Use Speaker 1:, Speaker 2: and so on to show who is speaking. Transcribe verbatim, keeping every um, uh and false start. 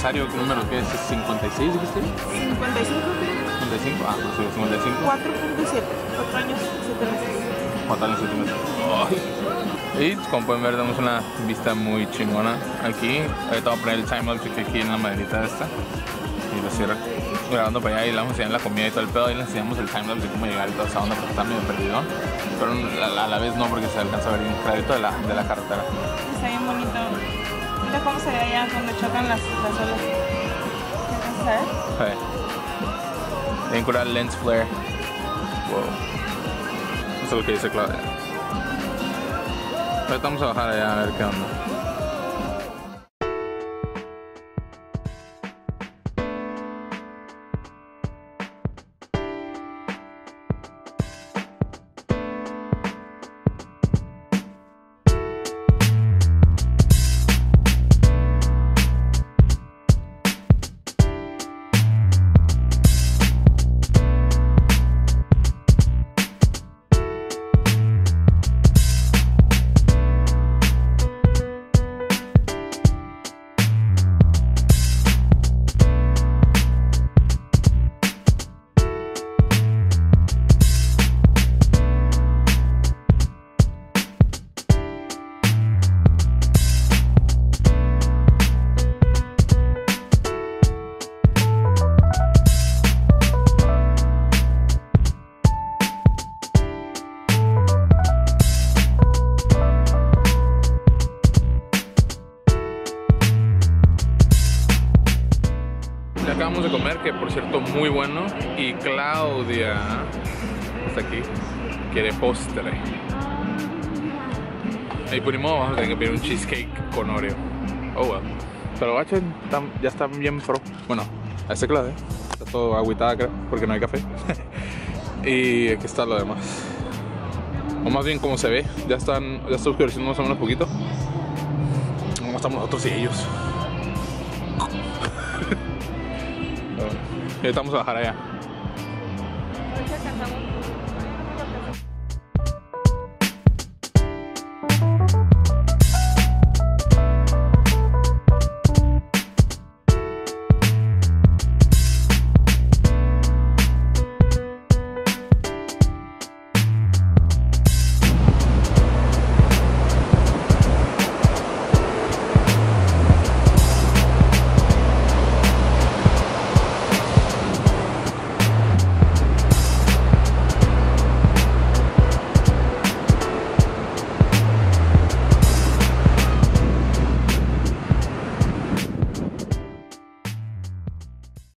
Speaker 1: aniversario número que es cincuenta y seis, dijiste.
Speaker 2: cincuenta y cinco, creo.
Speaker 1: cincuenta y cinco, ah, pues sí, cincuenta y cinco.
Speaker 2: cuatro punto siete, cuatro años, siete meses.
Speaker 1: cuatro años, siete meses. Y como pueden ver, tenemos una vista muy chingona aquí. Ahorita voy a poner el timelapse aquí en la maderita esta. Y lo cierro grabando para allá y le vamos a enseñar la comida y todo el pedo. Y le enseñamos el timelapse de cómo llegar y toda esa onda porque está medio perdido. Pero a la, a la vez no, porque se alcanza a ver bien clarito de la, de la carretera.
Speaker 2: Está bien bonito. Mira cómo se ve allá cuando chocan las, las olas. ¿Qué vas a ver?
Speaker 1: Sí. Bien curado el lens flare. Wow. Eso es lo que dice Claudia. Ahorita vamos a bajar allá a ver qué onda. Acabamos de comer, que por cierto muy bueno, y Claudia está aquí, quiere postre. Y por modo vamos a tener que pedir un cheesecake con Oreo. Oh well. Pero bachen, ya está bien pro. Bueno, a este Claudia está todo agüitada, creo, porque no hay café. Y aquí está lo demás. O más bien como se ve, ya están, ya está oscureciendo más o menos poquito. ¿Cómo estamos nosotros y ellos? Y ahorita vamos a bajar allá.
Speaker 2: Ahorita cantamos.